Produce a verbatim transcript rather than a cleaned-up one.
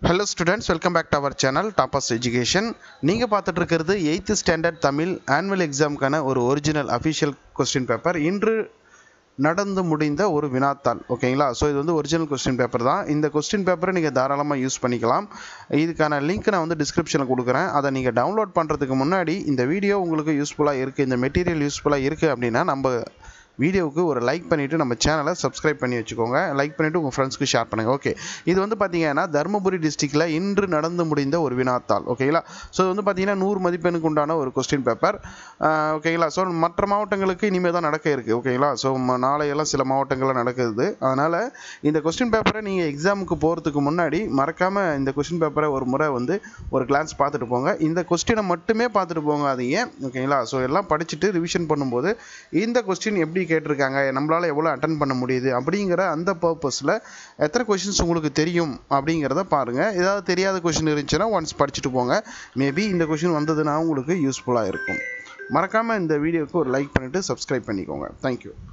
Hello students, welcome back to our channel Tapas Education. நீங்க பார்த்துட்டு இருக்கிறது eighth standard Tamil annual exam கான ஒரு original official question paper. இன்று நடந்து முடிந்த ஒரு வினாத்தாள். ஓகேங்களா? சோ இது வந்து original question paper தான். இந்த question paper நீங்க தாராளமா யூஸ் பண்ணிக்கலாம். இதுக்கான லிங்க் நான் வந்து descriptionல கொடுக்கிறேன். அதை நீங்க டவுன்லோட் பண்றதுக்கு முன்னாடி இந்த வீடியோ உங்களுக்கு யூஸ்ஃபுல்லா இருக்கு, இந்த மெட்டீரியல் யூஸ்ஃபுல்லா இருக்கு அப்படினா நம்ம வீடியோவுக்கு ஒரு லைக் பண்ணிட்டு நம்ம சேனலை சப்ஸ்கிரைப் பண்ணி வச்சுக்கோங்க. லைக் பண்ணிட்டு உங்க ஃப்ரெண்ட்ஸ்க்கு ஷேர் பண்ணுங்க. ஓகே, இது வந்து பாத்தீங்கன்னா தர்மபுரி டிஸ்ட்ரிக்ட்ல இன்று நடந்து முடிந்த ஒரு வினாத்தாள். ஓகேங்களா? சோ இது வந்து பாத்தீங்கன்னா நூறு மதிப்பெண்ணுக்கு உண்டான ஒரு क्वेश्चन பேப்பர். ஓகேங்களா? சோ மற்ற மாவட்டங்களுக்கு இனிமே தான் நடக்க இருக்கு. ஓகேங்களா? சோ நாளை எல்லாம் சில மாவட்டங்கள்ல நடக்குது. அதனால இந்த क्वेश्चन பேப்பரை நீங்க எக்ஸாமுக்கு போறதுக்கு முன்னாடி மறக்காம இந்த क्वेश्चन பேப்பரை ஒரு முறை வந்து ஒரு கிளான்ஸ் பார்த்துட்டு போங்க. இந்த क्वेश्चனை மட்டுமே பார்த்துட்டு போங்க. அதையே ஓகேங்களா? சோ எல்லாம் படிச்சிட்டு ரிவிஷன் பண்ணும்போது இந்த क्वेश्चन எப்படி கேட்டிருக்காங்க, நம்மளால எவ்வளவு அட்டெண்ட் பண்ண முடியுது அப்படிங்கிற அந்த பர்பஸ்ல எத்தனை क्वेश्चंस உங்களுக்கு தெரியும் அப்படிங்கறத பாருங்க. ஏதாவது தெரியாத क्वेश्चन இருந்துச்சுனா ஒன்ஸ் படிச்சிட்டு போங்க. மேபி இந்த क्वेश्चन வந்ததுனா உங்களுக்கு யூஸ்ஃபுல்லா இருக்கும். மறக்காம இந்த வீடியோக்கு ஒரு லைக் பண்ணிட்டு சப்ஸ்கிரைப் பண்ணிக்கோங்க. Thank you.